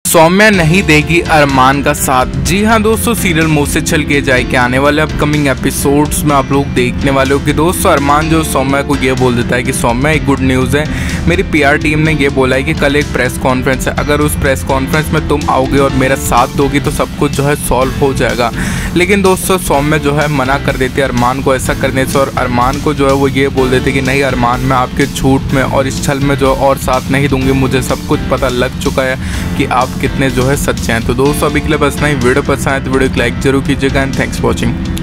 सौम्या नहीं देगी अरमान का साथ। जी हाँ दोस्तों, सीरियल मुंह से छल के जाए के आने वाले अपकमिंग एपिसोड्स में आप लोग देखने वाले हो कि दोस्तों अरमान जो सौम्या को ये बोल देता है कि सौम्या एक गुड न्यूज़ है, मेरी पीआर टीम ने ये बोला है कि कल एक प्रेस कॉन्फ्रेंस है, अगर उस प्रेस कॉन्फ्रेंस में तुम आओगे और मेरा साथ दोगी तो सब कुछ जो है सॉल्व हो जाएगा। लेकिन दोस्तों सौम्या जो है मना कर देती है अरमान को ऐसा करने से, और अरमान को जो है वो ये बोल देते कि नहीं अरमान, मैं आपके झूठ में और इस छल में जो और साथ नहीं दूंगी, मुझे सब कुछ पता लग चुका है कि आप कितने जो है सच्चे हैं। तो दोस्तों अभी के लिए बस नहीं, वीडियो पसंद आए तो वीडियो को लाइक जरूर कीजिएगा एंड थैंक्स फॉर वॉचिंग।